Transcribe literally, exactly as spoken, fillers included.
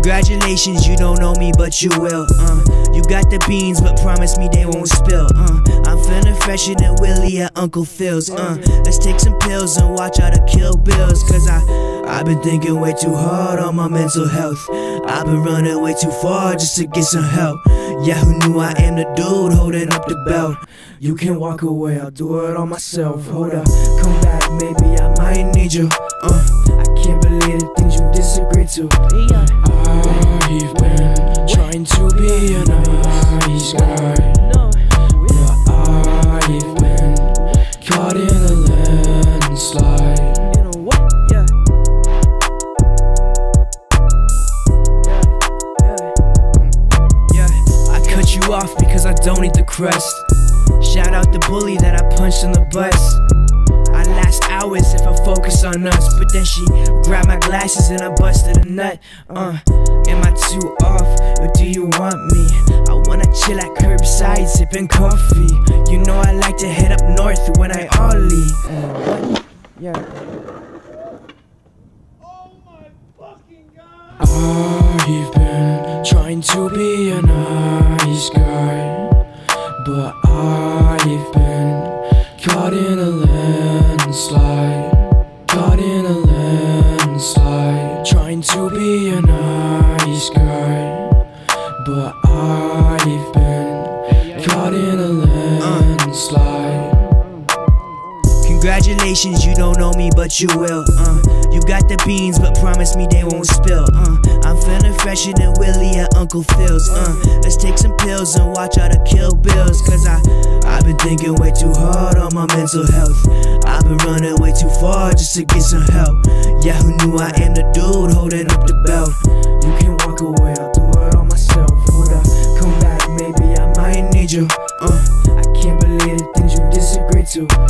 Congratulations, you don't know me, but you will. Uh, you got the beans, but promise me they won't spill. Uh, I'm feeling fresher than Willie at Uncle Phil's. Uh, let's take some pills and watch how to kill bills. Cause I, I've been thinking way too hard on my mental health. I've been running way too far just to get some help. Yeah, who knew I am the dude holding up the belt? You can walk away, I'll do it all myself. Hold up, come back, maybe I might need you. Uh, I can't believe the things you disagree to. I've been trying to be a nice guy, but I've been caught in a landslide. You off because I don't eat the crust. Shout out the bully that I punched on the bus. I last hours if I focus on us, but then she grabbed my glasses and I busted a nut. Uh, am I too off or do you want me? I wanna chill at curbside sipping coffee. You know I like to head up north when I ollie. Uh, yeah. Oh my fucking god! I've been trying to be a nice guy, but I've been caught in a landslide. Caught in a landslide. Trying to be a nice guy, but I've been caught in a landslide. Congratulations, you don't know me, but you will. Uh, you got the beans, but promise me they won't spill. Uh, I'm feeling fresher than Willie at Uncle Phil's. Uh, let's take some pills and watch how to kill bills. Cause I, I've been thinking way too hard on my mental health. I've been running way too far just to get some help. Yeah, who knew I am the dude holding up the belt? You can walk away, I'll do it all myself. Hold up, come back, maybe I might need you. Uh, I can't believe the things you disagree to.